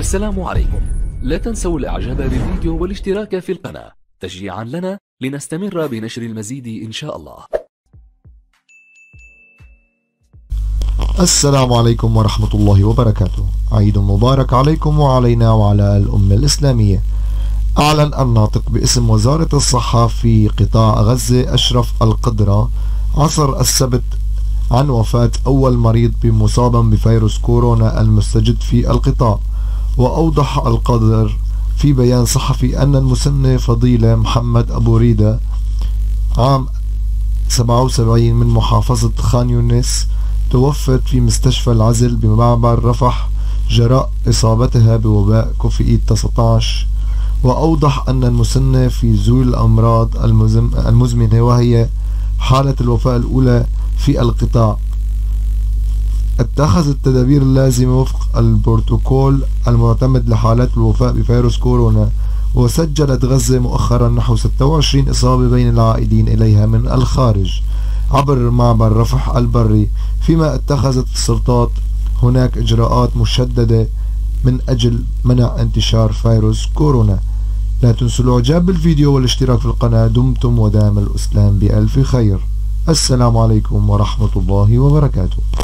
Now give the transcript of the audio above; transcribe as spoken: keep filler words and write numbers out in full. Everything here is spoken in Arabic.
السلام عليكم. لا تنسوا الاعجاب بالفيديو والاشتراك في القناة تشجيعا لنا لنستمر بنشر المزيد ان شاء الله. السلام عليكم ورحمة الله وبركاته. عيد مبارك عليكم وعلينا وعلى الأمة الإسلامية. أعلن الناطق باسم وزارة الصحة في قطاع غزة أشرف القدرة عصر السبت عن وفاة أول مريض مصابا بفيروس كورونا المستجد في القطاع. وأوضح القدر في بيان صحفي أن المسنة فضيلة محمد أبو ريدة عام سبعة وسبعين من محافظة خان يونس توفت في مستشفى العزل بمعبر رفح جراء إصابتها بوباء كوفيد تسعة عشر. وأوضح أن المسنة في ذوي الأمراض المزمنة وهي حالة الوفاة الأولى في القطاع. اتخذ التدابير اللازمة وفق البروتوكول المعتمد لحالات الوفاة بفيروس كورونا. وسجلت غزة مؤخرا نحو ستة وعشرين إصابة بين العائدين إليها من الخارج عبر معبر رفح البري، فيما اتخذت السلطات هناك إجراءات مشددة من أجل منع انتشار فيروس كورونا. لا تنسوا الإعجاب بالفيديو والاشتراك في القناة. دمتم ودام الإسلام بألف خير. السلام عليكم ورحمة الله وبركاته.